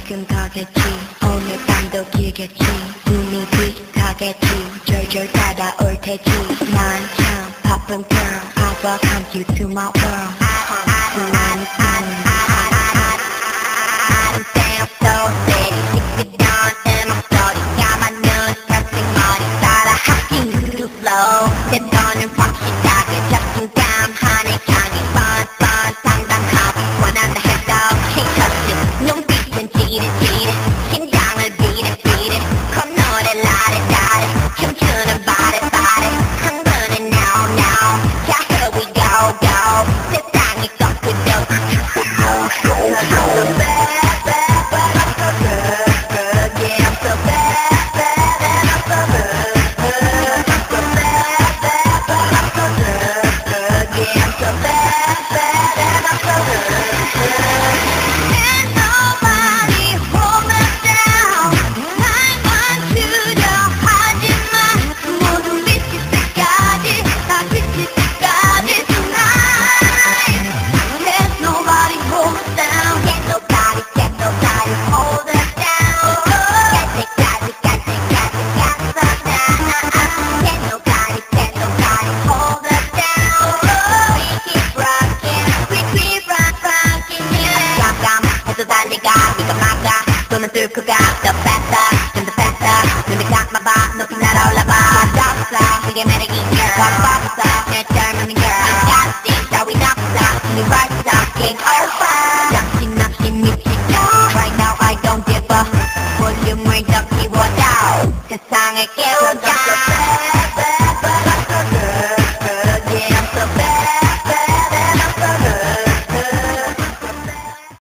가겠지 오늘 밤도 길겠지 눈이 빛하겠지 절절 따라올 테지 난 참 바쁜 girl I welcome you to my world 아름다운 소리 시끄러운 음악 소리가 많은 편승머리 따라 하긴 그 flow 내 ton은 확실하게 자신감 하늘 향해 뻔뻔 당당하게 원한다 해도 can't touch it 눈빛은 지릿지릿 심장을 비릿비릿 콧노래 라릿라릿 춤추는 바릿바릿 흥분은 now now 자 here we go go 세상이 거꾸로 but no show show I'm so bad bad bad I'm so good good yeah I'm so bad bad and I'm so good good I'm so bad bad but I'm so good good yeah I'm so bad bad and I'm so good good Can't nobody hold me down I want you to 하지마 모든 빛이 때까지 다 빛이 때까지 tonight Can't nobody hold me down Can't nobody hold us down 까지까지 Can't nobody hold us down We keep rocking we keep rocking yeah 깜깜해도 달려가 네가 막아 손을 뚫고 가 The faster 좀 더 faster 눈을 감아봐 높이 날아올라봐 없어 그게 매력이야 겁없어 내 젊음이 girl I'm got this 따윈 없어 네 벌써 king over